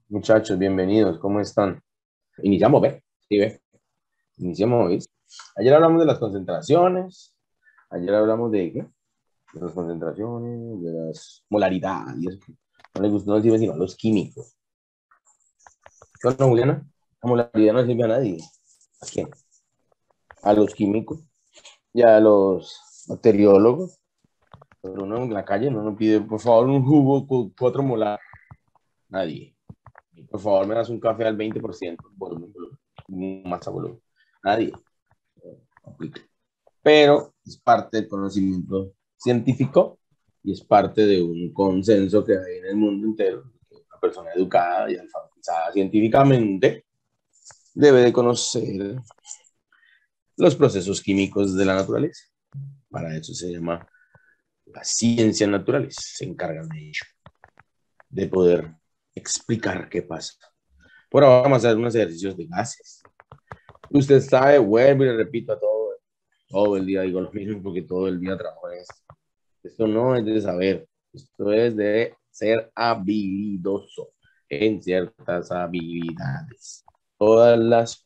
Muchachos, bienvenidos, ¿cómo están? Iniciamos, ¿ve? Sí, ¿ve? Iniciamos, ¿ves? Ayer hablamos de las concentraciones, ayer hablamos de, ¿qué? De las concentraciones, de las molaridades, y eso que no les gustó, no sirve sino a los químicos. ¿Qué onda, Juliana? La molaridad no sirve a nadie. ¿A quién? A los químicos y a los bacteriólogos. Pero uno en la calle no nos pide, por favor, un jugo con 4 molar. Nadie. Por favor, me das un café al 20%, volumen, masa volumen. Nadie. Aplica. Pero es parte del conocimiento científico y es parte de un consenso que hay en el mundo entero. Una persona educada y alfabetizada científicamente debe de conocer los procesos químicos de la naturaleza. Para eso se llama las ciencias naturales, se encargan de ello, de poder explicar qué pasa. Por ahora vamos a hacer unos ejercicios de gases. Usted sabe, vuelvo y le repito a todo el día digo lo mismo porque todo el día trabajo en esto. Esto no es de saber, esto es de ser habilidoso en ciertas habilidades. Todas las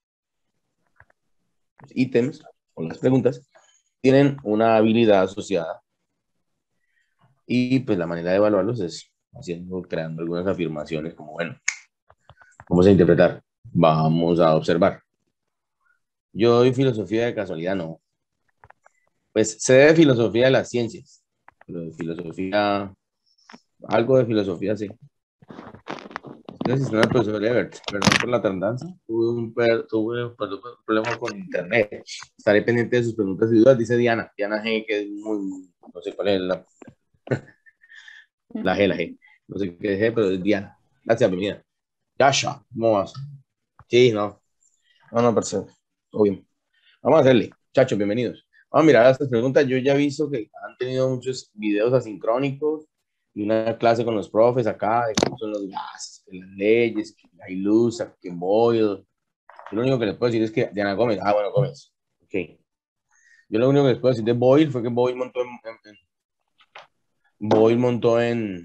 ítems o las preguntas tienen una habilidad asociada y pues la manera de evaluarlos es haciendo, creando algunas afirmaciones como, bueno, vamos a interpretar, vamos a observar. Yo doy filosofía de casualidad, no. Pues sé de filosofía de las ciencias, pero de filosofía, algo de filosofía sí. Gracias, señor profesor Ebert. Perdón por la tardanza. Tuve un problema con internet. Estaré pendiente de sus preguntas y dudas, dice Diana. Diana G, que es muy, no sé cuál es la G, la G. No sé qué es G, pero es Diana. Gracias, bienvenida. Yasha, ¿cómo vas? Sí, no. No, no, perfecto. Todo bien. Vamos a hacerle. Chachos, bienvenidos. Vamos a mirar estas preguntas. Yo ya he visto que han tenido muchos videos asincrónicos y una clase con los profes acá de cómo son los gases, que las leyes, que la ilusa, que Boyle. Yo lo único que les puedo decir es que Diana Gómez, bueno, Gómez. Ok. Yo lo único que les puedo decir de Boyle fue que Boyle montó Boyle montó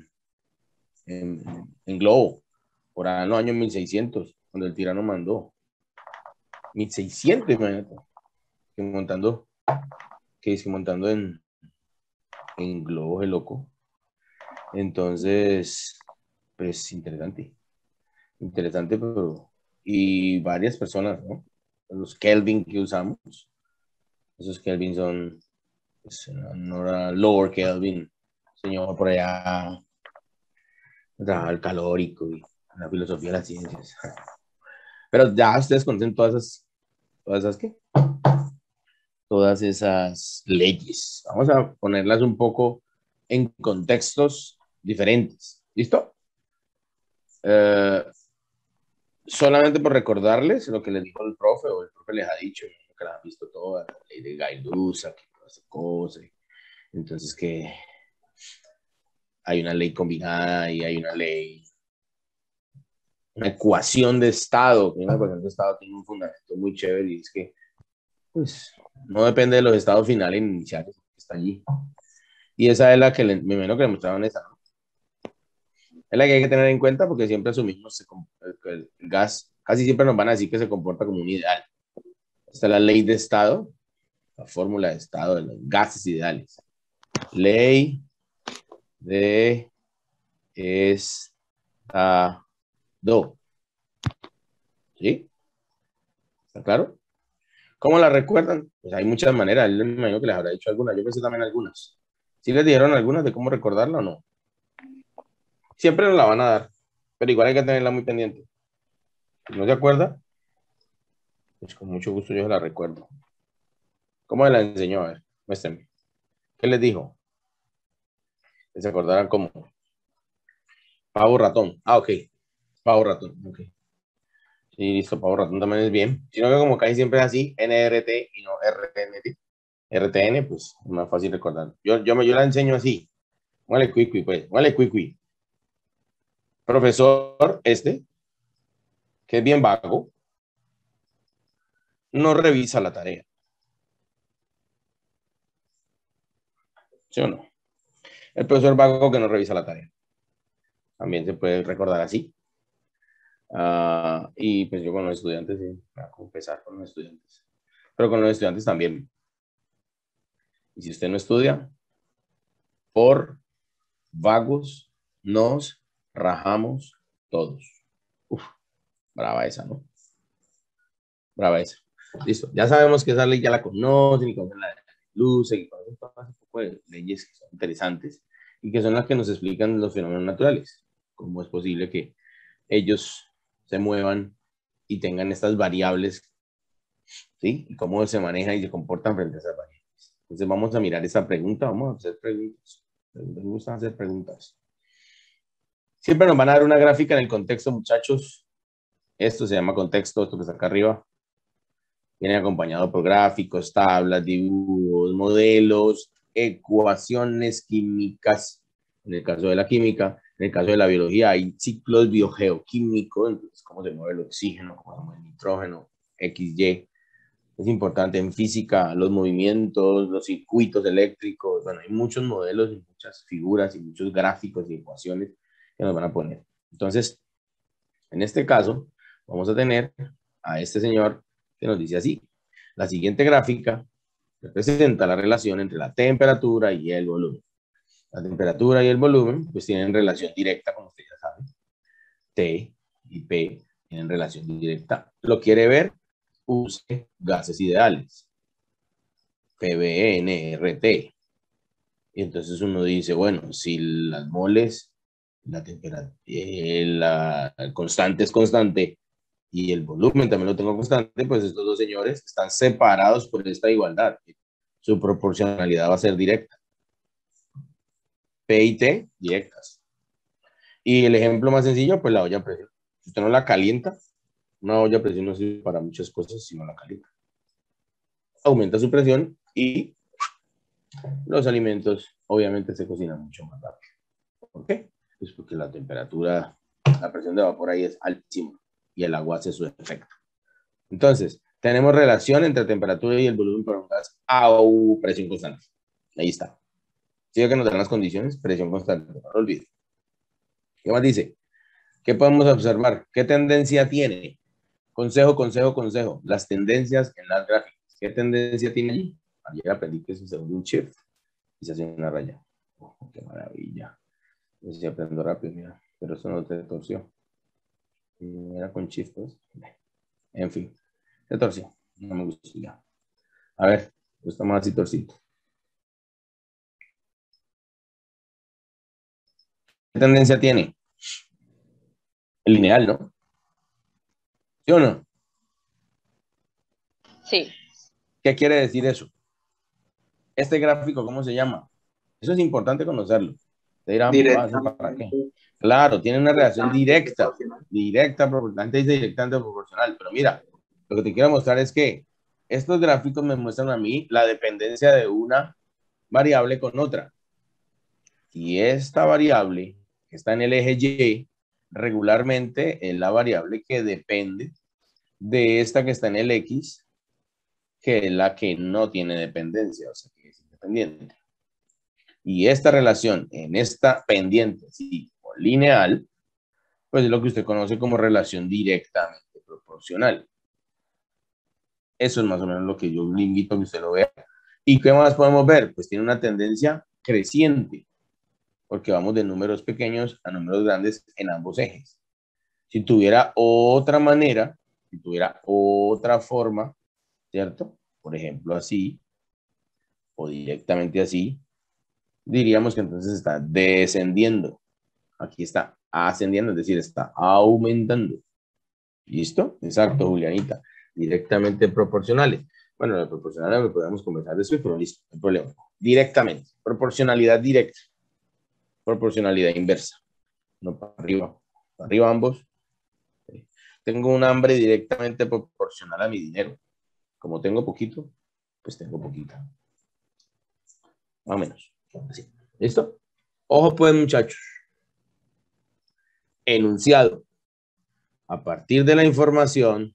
en globo, por allá en los años 1600, cuando el tirano mandó. 1600, imagínate. Que montando, que es que montando en globo, es loco. Entonces, pues interesante. Interesante, pero. Y varias personas, ¿no? Los Kelvin que usamos. Esos Kelvin son. Pues, no era Lower Kelvin. Señor por allá. El calórico y la filosofía de las ciencias. Pero ya ustedes conocen todas esas, ¿qué? Todas esas leyes. Vamos a ponerlas un poco en contextos diferentes. ¿Listo? Eh, Solamente por recordarles lo que les dijo el profe o el profe les ha dicho, que las han visto todas, la ley de Gay-Lussac, que todas esas cosas. Entonces que hay una ley combinada y hay una ley, una ecuación de estado, que una ecuación de estado tiene un fundamento muy chévere y es que pues no depende de los estados finales ni iniciales, está allí. Y esa es la que me imagino que le mostraron esa, ¿no? Es la que hay que tener en cuenta porque siempre asumimos que el gas, casi siempre nos van a decir que se comporta como un ideal. Esta es la ley de estado, la fórmula de estado de los gases ideales. Ley de estado. ¿Sí? ¿Está claro? ¿Cómo la recuerdan? Pues hay muchas maneras. Él me imagino que les habrá dicho algunas. Yo pensé también algunas. ¿Sí les dieron algunas de cómo recordarla o no? Siempre nos la van a dar, pero igual hay que tenerla muy pendiente. Si no se acuerda, pues con mucho gusto yo se la recuerdo. ¿Cómo me la enseñó? A ver, muéstrenme. ¿Qué les dijo? Que se acordaran cómo. Pavo ratón. Ah, ok. Pavo ratón. Ok. Sí, listo, pavo ratón también es bien. Sino que como casi siempre es así, NRT y no RTNT. RTN, pues es más fácil recordar. Yo la enseño así. Vale, cuicui, pues. Vale, cuicui. Profesor que es bien vago, no revisa la tarea. ¿Sí o no? El profesor vago que no revisa la tarea. También se puede recordar así. Y pues yo con los estudiantes, sí, me voy a confesar con los estudiantes. Pero con los estudiantes también. Y si usted no estudia, por vagos nos rajamos todos. Uf, brava esa, ¿no? Brava esa. Listo. Ya sabemos que esa ley ya la conocen y conocen la luz y conocen todo ese poco de leyes que son interesantes y que son las que nos explican los fenómenos naturales. Cómo es posible que ellos se muevan y tengan estas variables, ¿sí? Y cómo se manejan y se comportan frente a esas variables. Entonces vamos a mirar esta pregunta, vamos a hacer preguntas. Me gusta hacer preguntas. Siempre nos van a dar una gráfica en el contexto, muchachos. Esto se llama contexto, esto que está acá arriba. Viene acompañado por gráficos, tablas, dibujos, modelos, ecuaciones químicas. En el caso de la química, en el caso de la biología, hay ciclos biogeoquímicos, entonces cómo se mueve el oxígeno, cómo se mueve el nitrógeno, XY. Es importante en física, los movimientos, los circuitos eléctricos. Bueno, hay muchos modelos y muchas figuras y muchos gráficos y ecuaciones que nos van a poner. Entonces, en este caso, vamos a tener a este señor que nos dice así. La siguiente gráfica representa la relación entre la temperatura y el volumen. La temperatura y el volumen pues tienen relación directa, como ustedes ya saben. T y P tienen relación directa. ¿Lo quiere ver? Use gases ideales. PBNRT. Y entonces uno dice, bueno, si las moles, la temperatura, la constante es constante y el volumen también lo tengo constante, pues estos dos señores están separados por esta igualdad. Su proporcionalidad va a ser directa. P y T, directas. Y el ejemplo más sencillo, pues la olla a presión. Si usted no la calienta, una olla a presión no sirve para muchas cosas si no la calienta. Aumenta su presión y los alimentos obviamente se cocinan mucho más rápido. ¿Por qué? Pues porque la temperatura, la presión de vapor ahí es altísima y el agua hace su efecto. Entonces, tenemos relación entre temperatura y el volumen para un gas a presión constante. Ahí está. ¿Sí que nos dan las condiciones? Presión constante, no lo olvide. ¿Qué más dice? ¿Qué podemos observar? ¿Qué tendencia tiene? Consejo, consejo, consejo. Las tendencias en las gráficas. ¿Qué tendencia tiene allí? Ayer aprendí que es un segundo un shift y se hace una raya. Oh, qué maravilla. No sé si aprendo rápido, mira. Pero eso no te torció. Era con shift, pues. En fin, se torció. No me gustó ya. A ver, está más así torcido. ¿Qué tendencia tiene? El lineal, ¿no? ¿Sí o no? Sí. ¿Qué quiere decir eso? Este gráfico, ¿cómo se llama? Eso es importante conocerlo. Te dirán, ¿para qué? Claro, tiene una relación directa, antes dice directamente proporcional, pero mira, lo que te quiero mostrar es que estos gráficos me muestran a mí la dependencia de una variable con otra. Y esta variable que está en el eje Y, regularmente es la variable que depende de esta que está en el X, que es la que no tiene dependencia, o sea, que es independiente. Y esta relación en esta pendiente, sí, o lineal, pues es lo que usted conoce como relación directamente proporcional. Eso es más o menos lo que yo le invito a que usted lo vea. ¿Y qué más podemos ver? Pues tiene una tendencia creciente, porque vamos de números pequeños a números grandes en ambos ejes. Si tuviera otra manera, si tuviera otra forma, ¿cierto? Por ejemplo, así, o directamente así, diríamos que entonces está descendiendo. Aquí está ascendiendo, es decir, está aumentando. ¿Listo? Exacto, Julianita. Directamente proporcionales. Bueno, de proporcionales lo podemos conversar después, pero listo, no hay problema. Directamente. Proporcionalidad directa. Proporcionalidad inversa. No para arriba ambos. Tengo un hambre directamente proporcional a mi dinero. Como tengo poquito, pues tengo poquita. Más o menos. Así. ¿Listo? Ojo pues, muchachos. Enunciado. A partir de la información,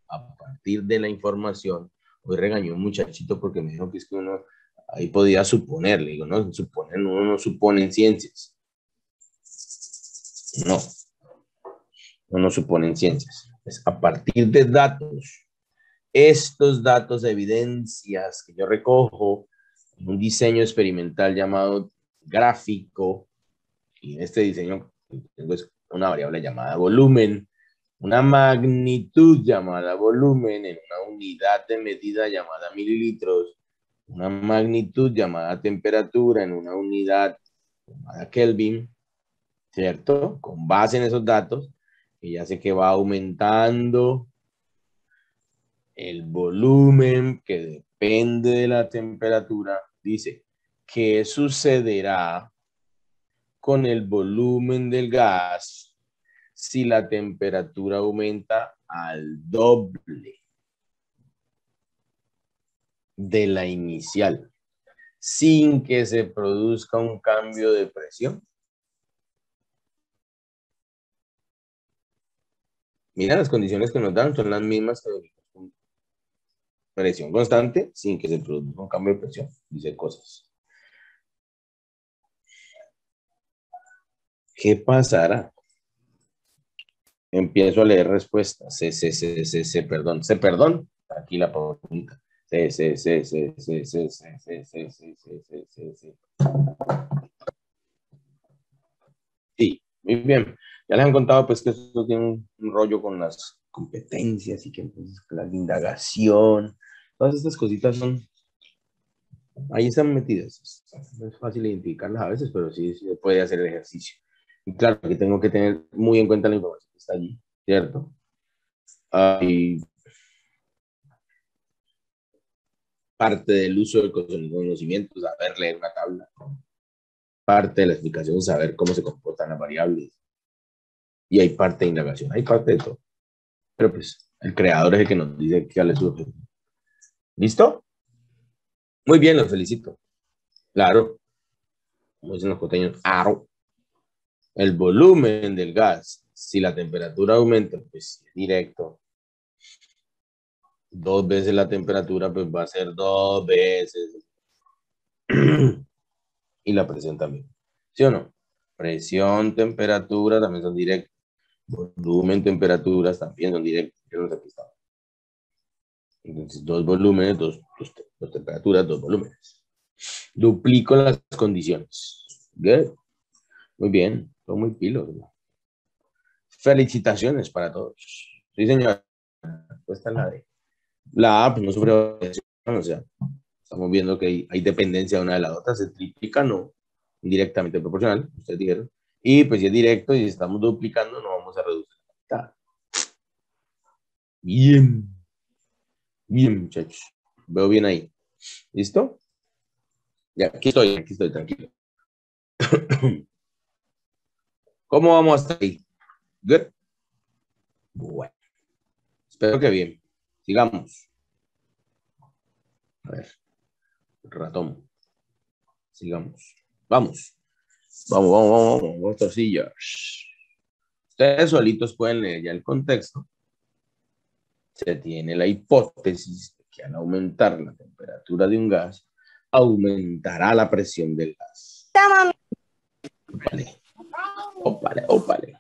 hoy regañó un muchachito porque me dijo que es que uno ahí podía suponer, le digo, no, suponer, uno no supone en ciencias. No. no nos suponen ciencias. Es a partir de datos, estos datos, evidencias que yo recojo en un diseño experimental llamado gráfico, y en este diseño tengo una variable llamada volumen, una magnitud llamada volumen en una unidad de medida llamada mililitros, una magnitud llamada temperatura en una unidad llamada Kelvin, ¿cierto? Con base en esos datos, que ya sé que va aumentando el volumen que depende de la temperatura. Dice, ¿qué sucederá con el volumen del gas si la temperatura aumenta al doble de la inicial, sin que se produzca un cambio de presión? Mira, las condiciones que nos dan son las mismas que presión constante, sin que se produzca un cambio de presión. Dice cosas. ¿Qué pasará? Empiezo a leer respuestas. Perdón. Aquí la pregunta. Sí, muy bien. Ya les han contado pues que esto tiene un rollo con las competencias y que entonces la indagación, todas estas cositas son, ahí están metidas. No es fácil identificarlas a veces, pero sí se puede hacer el ejercicio. Y claro que tengo que tener muy en cuenta la información que está allí, ¿cierto? Hay parte del uso del conocimiento, saber leer una tabla. Parte de la explicación, saber cómo se comportan las variables. Y hay parte de indagación, hay parte de todo. Pero pues el creador es el que nos dice que le surge. ¿Listo? Muy bien, los felicito. Claro, como dicen los costeños, aro. El volumen del gas, si la temperatura aumenta, pues es directo. 2 veces la temperatura, pues va a ser 2 veces. Y la presión también. ¿Sí o no? Presión, temperatura también son directos. Volumen, temperaturas también son directos. Aquí está. Entonces, 2 volúmenes, dos temperaturas, 2 volúmenes. Duplico las condiciones. Good. Muy bien. Son muy pilos, ¿no? Felicitaciones para todos. Sí, señor. Esta es la D. La A pues, no sufre variación, o sea, estamos viendo que hay dependencia una de la otra, se triplica, no, indirectamente proporcional, ustedes dijeron. Y pues si es directo y si estamos duplicando, no vamos a reducir la mitad. Bien, bien, muchachos. Veo bien ahí. ¿Listo? Ya, aquí estoy, tranquilo. ¿Cómo vamos hasta ahí? Good. Bueno, espero que bien. Sigamos. A ver, ratón. Sigamos. Vamos. Vamos, torcillas. Ustedes solitos pueden leer ya el contexto. Se tiene la hipótesis de que al aumentar la temperatura de un gas, aumentará la presión del gas. Vale. Ópale.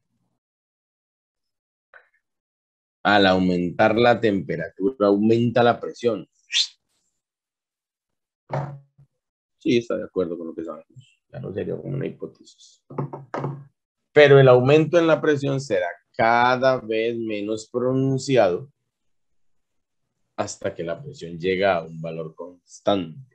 Al aumentar la temperatura, aumenta la presión. Sí, está de acuerdo con lo que sabemos. Ya no sería como una hipótesis. Pero el aumento en la presión será cada vez menos pronunciado hasta que la presión llega a un valor constante.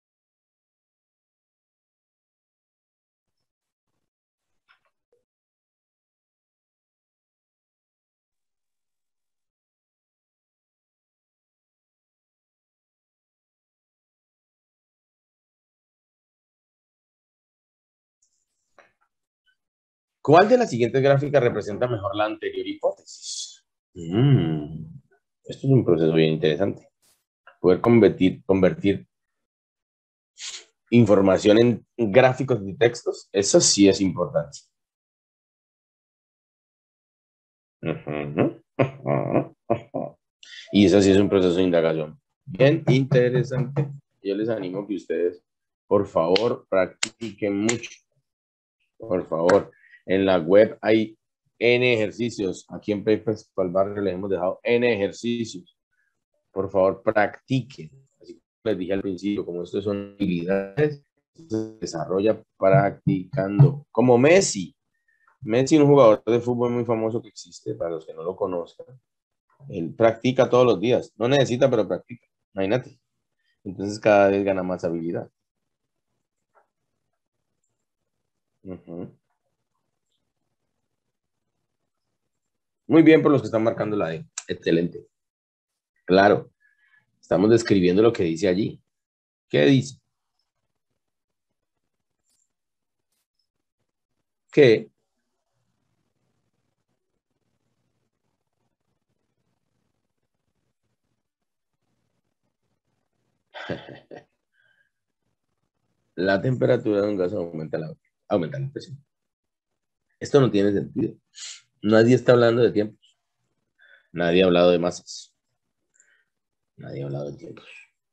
¿Cuál de las siguientes gráficas representa mejor la anterior hipótesis? Esto es un proceso bien interesante. Poder convertir información en gráficos y textos, eso sí es importante. Y eso sí es un proceso de indagación bien interesante. Yo les animo a que ustedes, por favor, practiquen mucho. Por favor, en la web hay N ejercicios. Aquí en Papers para el barrio les hemos dejado N ejercicios. Por favor, practiquen. Así como les dije al principio, como esto son habilidades, se desarrolla practicando. Como Messi. Messi es un jugador de fútbol muy famoso que existe, para los que no lo conozcan. Él practica todos los días. No necesita, pero practica. Imagínate. Entonces cada vez gana más habilidad. Uh-huh. Muy bien por los que están marcando la D. Excelente. Claro. Estamos describiendo lo que dice allí. ¿Qué dice? Que la temperatura de un gas aumenta la presión. Esto no tiene sentido. Nadie está hablando de tiempos. Nadie ha hablado de masas. Nadie ha hablado de tiempos.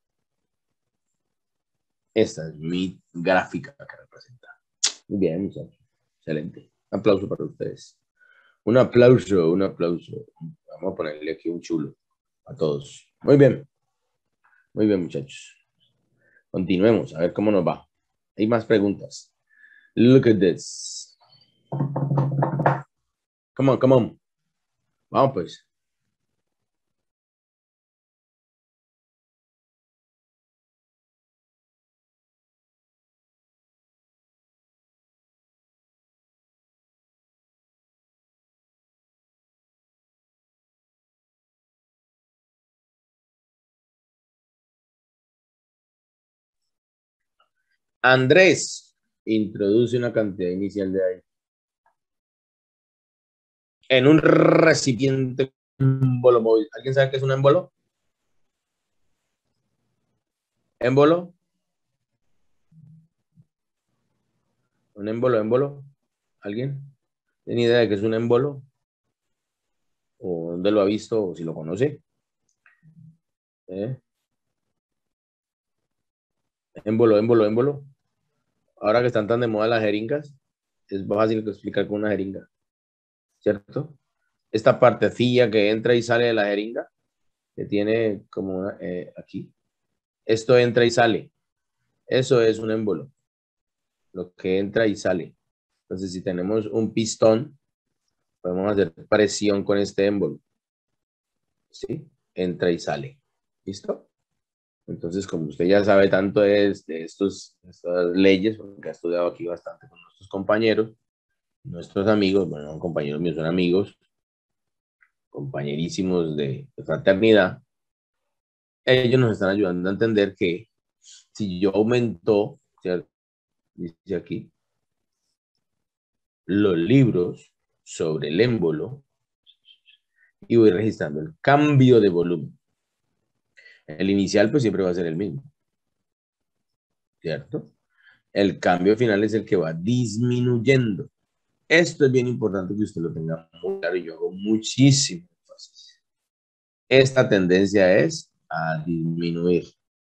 Esta es mi gráfica que representa. Muy bien, muchachos. Excelente. Un aplauso para ustedes. Un aplauso, un aplauso. Vamos a ponerle aquí un chulo a todos. Muy bien, muchachos. Continuemos, a ver cómo nos va. Hay más preguntas. Look at this. Come on, come on. Vamos pues. Andrés introduce una cantidad inicial de aire en un recipiente émbolo móvil. ¿Alguien sabe qué es un émbolo? ¿Émbolo? ¿Un émbolo, émbolo? ¿Alguien? ¿Tiene idea de qué es un émbolo? ¿O dónde lo ha visto? ¿O si lo conoce? ¿Eh? Émbolo, émbolo, émbolo. Ahora que están tan de moda las jeringas, es fácil que explicar con una jeringa, ¿cierto? Esta partecilla que entra y sale de la jeringa, que tiene como una, aquí. Esto entra y sale. Eso es un émbolo, lo que entra y sale. Entonces, si tenemos un pistón, podemos hacer presión con este émbolo. ¿Sí? Entra y sale. ¿Listo? Entonces, como usted ya sabe tanto de estas leyes, porque ha estudiado aquí bastante con nuestros compañeros, nuestros amigos, bueno, compañeros míos son amigos, compañerísimos de fraternidad, ellos nos están ayudando a entender que si yo aumento, ¿cierto? Dice aquí, los libros sobre el émbolo y voy registrando el cambio de volumen. El inicial pues siempre va a ser el mismo, ¿cierto? El cambio final es el que va disminuyendo. Esto es bien importante que usted lo tenga muy claro y yo hago muchísimo énfasis. Esta tendencia es a disminuir,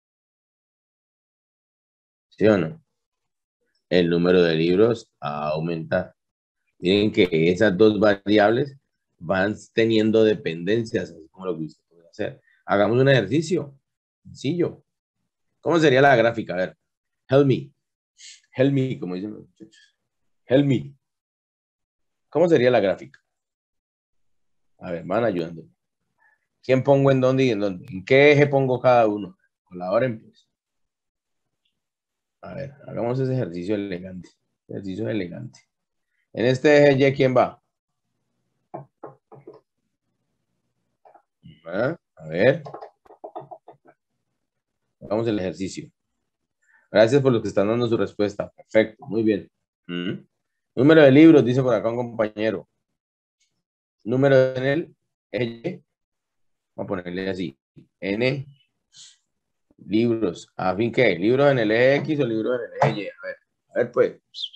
¿sí o no? El número de libros a aumentar. Miren que esas dos variables van teniendo dependencias, así como lo que usted puede hacer. Hagamos un ejercicio sencillo. ¿Cómo sería la gráfica? A ver, help me, como dicen los muchachos. Help me. ¿Cómo sería la gráfica? A ver, van ayudando. ¿Quién pongo en dónde y en dónde? ¿En qué eje pongo cada uno? Colaboren, pues. A ver, hagamos ese ejercicio elegante. Ejercicio elegante. En este eje Y, ¿quién va? ¿Ah? A ver, hagamos el ejercicio. Gracias por los que están dando su respuesta. Perfecto, muy bien. Número de libros, dice por acá un compañero. Número en el eje. Vamos a ponerle así. N, libros. ¿A fin qué? ¿Libros en el eje X o libros en el eje Y? A ver pues.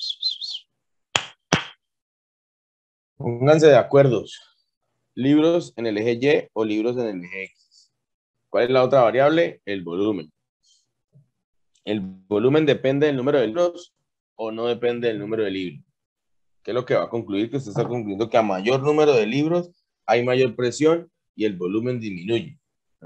Pónganse de acuerdo. ¿Libros en el eje Y o libros en el eje X? ¿Cuál es la otra variable? El volumen. ¿El volumen depende del número de libros o no depende del número de libros? ¿Qué es lo que va a concluir? Que usted está concluyendo que a mayor número de libros hay mayor presión y el volumen disminuye.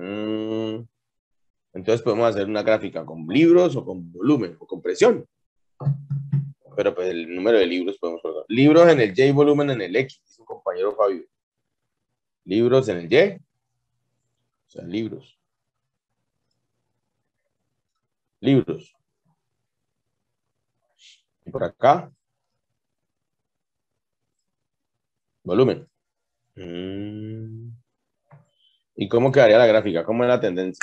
Entonces podemos hacer una gráfica con libros o con volumen o con presión. Pero pues el número de libros podemos colocar. Libros en el Y y volumen en el X, dice un compañero Fabio. Libros en el Y. O sea, libros. Libros. Y por acá, volumen. ¿Y cómo quedaría la gráfica? ¿Cómo es la tendencia?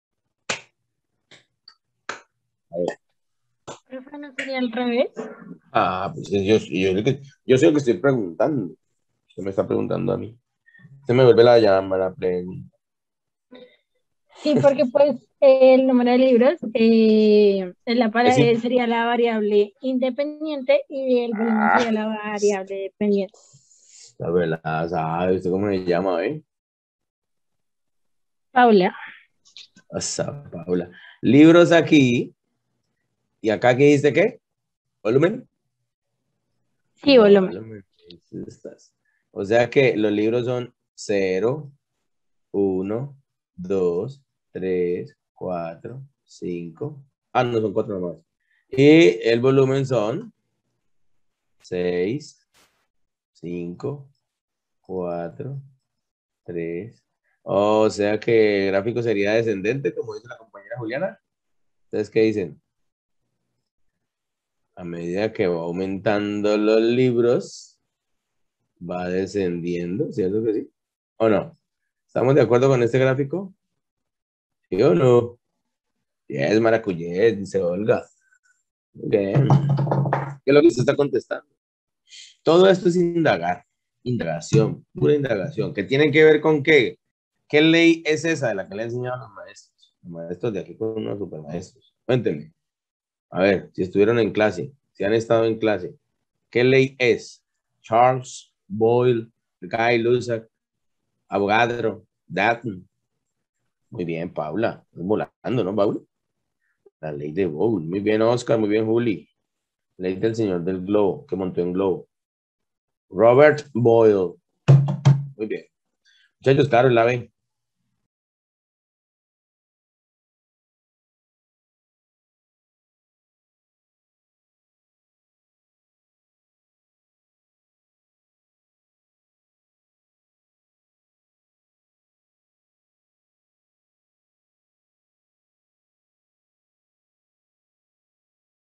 A ver. Profe, ¿no sería al revés? Pues yo soy el que estoy preguntando. Usted me está preguntando a mí. Usted me vuelve la llamada. Sí, porque pues el número de libros sería la variable independiente y el volumen sería la variable dependiente. La verdad, ¿sabe usted cómo se llama, Paula, Asa, Paula. Libros aquí. ¿Y acá qué dice qué? ¿Volumen? sí, volumen. Volumen. O sea que los libros son 0, 1, 2, 3, 4, 5. No, son 4 nomás. Y el volumen son 6, 5, 4, 3. O sea que el gráfico sería descendente, como dice la compañera Juliana. Entonces, ¿qué dicen? A medida que va aumentando los libros, va descendiendo, ¿cierto que sí? ¿O no? ¿Estamos de acuerdo con este gráfico? ¿Sí o no? Es maracuyés, dice Olga. Bien. ¿Qué es lo que usted está contestando? Todo esto es indagar, indagación, pura indagación. ¿Qué tiene que ver con qué? ¿Qué ley es esa de la que le enseñaban los maestros? Los maestros de aquí con unos supermaestros. Cuéntenme. A ver, si estuvieron en clase, si han estado en clase, ¿qué ley es? Charles Boyle, Guy Lussac, Avogadro, Dalton. Muy bien, Paula. Estás volando, ¿no, Paula? La ley de Boyle. Muy bien, Oscar. Muy bien, Juli. Ley del señor del globo, que montó en globo. Robert Boyle. Muy bien. Muchachos, claro, la ven.